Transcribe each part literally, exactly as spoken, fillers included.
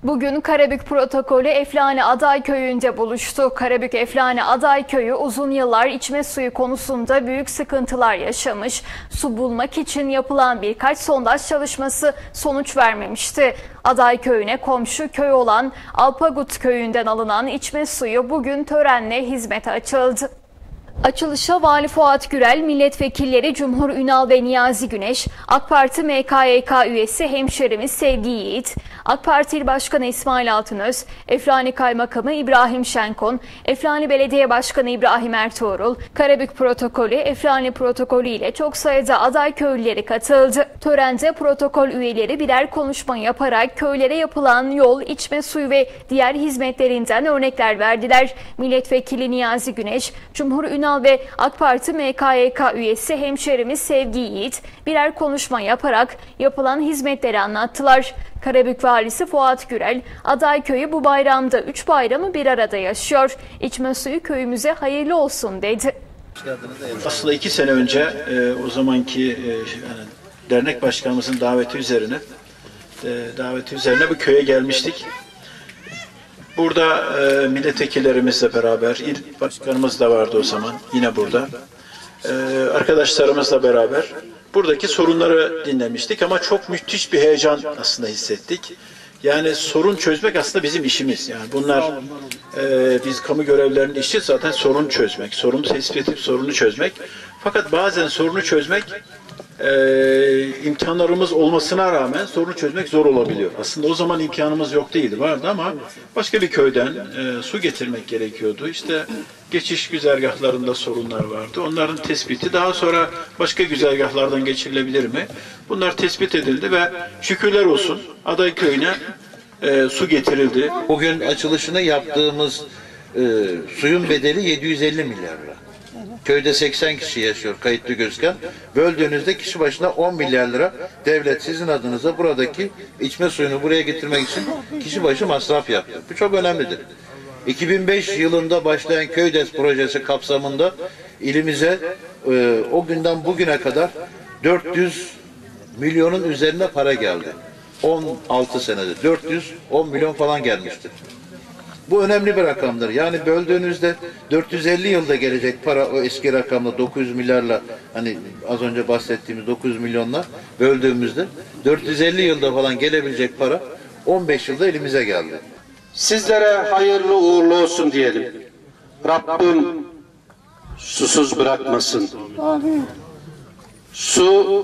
Bugün Karabük protokolü Eflani Adayköy'ünde buluştu. Karabük Eflani Adayköy'ü uzun yıllar içme suyu konusunda büyük sıkıntılar yaşamış. Su bulmak için yapılan birkaç sondaj çalışması sonuç vermemişti. Adayköy'üne komşu köy olan Alpagut köyünden alınan içme suyu bugün törenle hizmete açıldı. Açılışa Vali Fuat Gürel, milletvekilleri Cumhur Ünal ve Niyazi Güneş, AK Parti M K Y K üyesi hemşerimiz Sevgi Yiğit, AK Parti İl Başkanı İsmail Altınöz, Eflani Kaymakamı İbrahim Şenkon, Eflani Belediye Başkanı İbrahim Ertuğrul, Karabük protokolü, Eflani protokolü ile çok sayıda aday köylüleri katıldı. Törende protokol üyeleri birer konuşma yaparak köylere yapılan yol, içme suyu ve diğer hizmetlerinden örnekler verdiler. Milletvekili Niyazi Güneş, Cumhur Ünal ve AK Parti M K Y K üyesi hemşerimiz Sevgi Yiğit birer konuşma yaparak yapılan hizmetleri anlattılar. Karabük Valisi Fuat Gürel, Adayköy'ü bu bayramda üç bayramı bir arada yaşıyor. İçme suyu köyümüze hayırlı olsun dedi. Aslında iki sene önce e, o zamanki e, dernek başkanımızın daveti üzerine e, daveti üzerine bu köye gelmiştik. Burada e, milletvekillerimizle beraber, il başkanımız da vardı o zaman, yine burada. E, arkadaşlarımızla beraber buradaki sorunları dinlemiştik ama çok müthiş bir heyecan aslında hissettik. Yani sorun çözmek aslında bizim işimiz. Yani bunlar, e, biz kamu görevlilerinin işi zaten sorun çözmek, sorunu tespit edip sorunu çözmek. Fakat bazen sorunu çözmek, Ee, imkanlarımız olmasına rağmen sorunu çözmek zor olabiliyor. Aslında o zaman imkanımız yok değildi, vardı ama başka bir köyden e, su getirmek gerekiyordu. İşte geçiş güzergahlarında sorunlar vardı. Onların tespiti daha sonra başka güzergahlardan geçirilebilir mi? Bunlar tespit edildi ve şükürler olsun Adayköy'üne e, su getirildi. Bugün açılışını yaptığımız e, suyun bedeli yedi yüz elli milyar lira. Köyde seksen kişi yaşıyor kayıtlı gözken. Böldüğünüzde kişi başına on milyar lira devlet sizin adınıza buradaki içme suyunu buraya getirmek için kişi başı masraf yaptı. Bu çok önemlidir. iki bin beş yılında başlayan Köydes projesi kapsamında ilimize e, o günden bugüne kadar dört yüz milyonun üzerine para geldi. on altı senede dört yüz on milyon falan gelmiştir. Bu önemli bir rakamdır. Yani böldüğünüzde dört yüz elli yılda gelecek para o eski rakamla dokuz yüz milyarla, hani az önce bahsettiğimiz dokuz yüz milyonla böldüğümüzde dört yüz elli yılda falan gelebilecek para on beş yılda elimize geldi. Sizlere hayırlı uğurlu olsun diyelim. Rabbim susuz bırakmasın. Su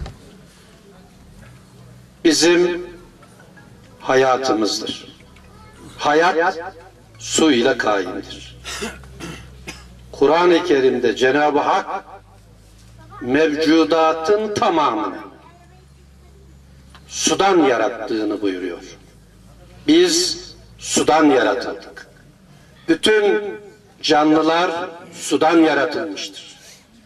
bizim hayatımızdır. Hayat su ile kaimdir. Kur'an-ı Kerim'de Cenab-ı Hak mevcudatın tamamını sudan yarattığını buyuruyor. Biz sudan yaratıldık. Bütün canlılar sudan yaratılmıştır.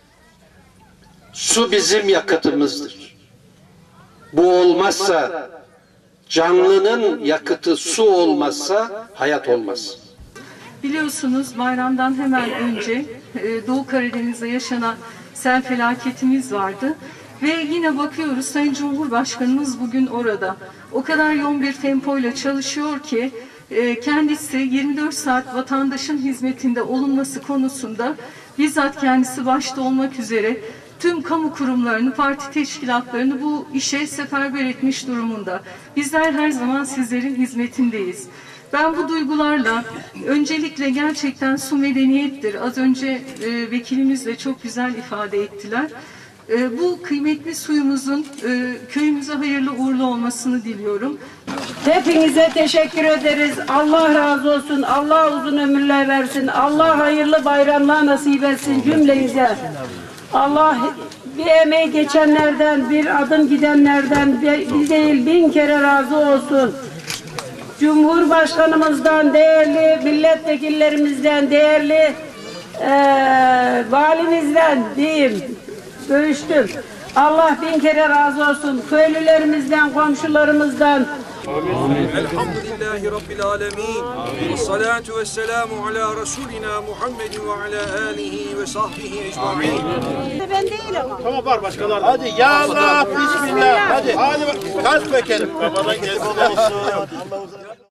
Su bizim yakıtımızdır. Bu olmazsa, canlının yakıtı su olmazsa hayat olmaz. Biliyorsunuz bayramdan hemen önce Doğu Karadeniz'de yaşanan sel felaketimiz vardı. Ve yine bakıyoruz Sayın Cumhurbaşkanımız bugün orada. O kadar yoğun bir tempoyla çalışıyor ki kendisi yirmi dört saat vatandaşın hizmetinde olunması konusunda bizzat kendisi başta olmak üzere tüm kamu kurumlarını, parti teşkilatlarını bu işe seferber etmiş durumunda. Bizler her zaman sizlerin hizmetindeyiz. Ben bu duygularla öncelikle gerçekten su medeniyettir. Az önce e, vekilimiz de çok güzel ifade ettiler. E, bu kıymetli suyumuzun e, köyümüze hayırlı uğurlu olmasını diliyorum. Hepinize teşekkür ederiz. Allah razı olsun. Allah uzun ömürler versin. Allah hayırlı bayramlar nasip etsin cümlenize. Allah bir emeği geçenlerden, bir adım gidenlerden bir değil bin kere razı olsun. Cumhurbaşkanımızdan, değerli milletvekillerimizden, değerli e, valimizden diyeyim, görüştüm. Allah bin kere razı olsun. Köylülerimizden, komşularımızdan. Elhamdülillahi Rabbil alemin. Ve salatu ve selamu ala Resulina Muhammedin ve ala alihi ve sahbihi ecmaîn. Ben değilim. Tamam var başkalar. Hadi ya Allah, bismillah. Hadi. Hadi kalk bakalım. Babadan gelsin olsun.